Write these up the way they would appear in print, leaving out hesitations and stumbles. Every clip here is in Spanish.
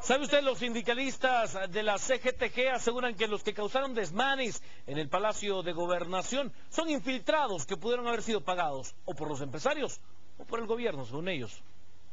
¿Sabe usted? Los sindicalistas de la CGTG aseguran que los que causaron desmanes en el Palacio de Gobernación son infiltrados que pudieron haber sido pagados o por los empresarios o por el gobierno, según ellos.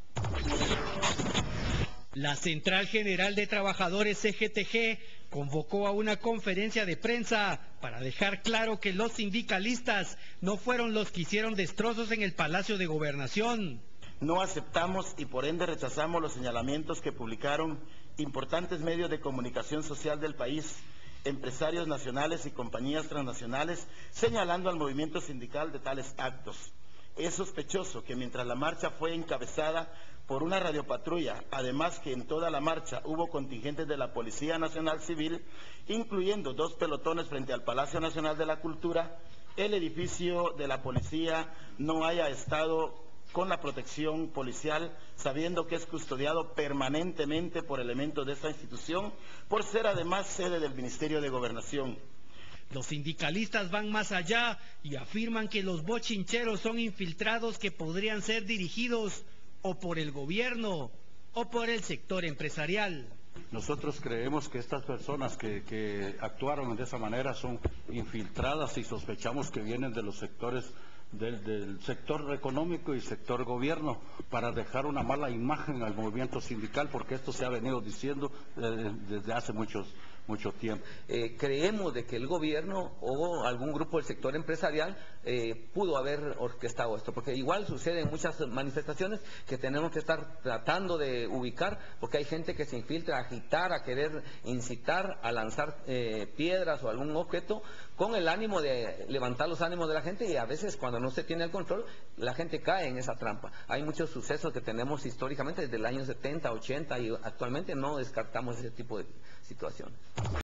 La Central General de Trabajadores CGTG convocó a una conferencia de prensa para dejar claro que los sindicalistas no fueron los que hicieron destrozos en el Palacio de Gobernación. No aceptamos y por ende rechazamos los señalamientos que publicaron importantes medios de comunicación social del país, empresarios nacionales y compañías transnacionales, señalando al movimiento sindical de tales actos. Es sospechoso que mientras la marcha fue encabezada por una radiopatrulla, además que en toda la marcha hubo contingentes de la Policía Nacional Civil, incluyendo 2 pelotones frente al Palacio Nacional de la Cultura, el edificio de la policía no haya estado con la protección policial, sabiendo que es custodiado permanentemente por elementos de esta institución, por ser además sede del Ministerio de Gobernación. Los sindicalistas van más allá y afirman que los bochincheros son infiltrados que podrían ser dirigidos o por el gobierno o por el sector empresarial. Nosotros creemos que estas personas que actuaron de esa manera son infiltradas y sospechamos que vienen de los sectores del sector económico y sector gobierno para dejar una mala imagen al movimiento sindical, porque esto se ha venido diciendo desde hace mucho tiempo. Creemos de que el gobierno o algún grupo del sector empresarial pudo haber orquestado esto, porque igual sucede en muchas manifestaciones que tenemos que estar tratando de ubicar, porque hay gente que se infiltra a agitar, a querer incitar, a lanzar piedras o algún objeto con el ánimo de levantar los ánimos de la gente, y a veces cuando no se tiene el control, la gente cae en esa trampa. Hay muchos sucesos que tenemos históricamente desde el año 70, 80 y actualmente no descartamos ese tipo de situaciones.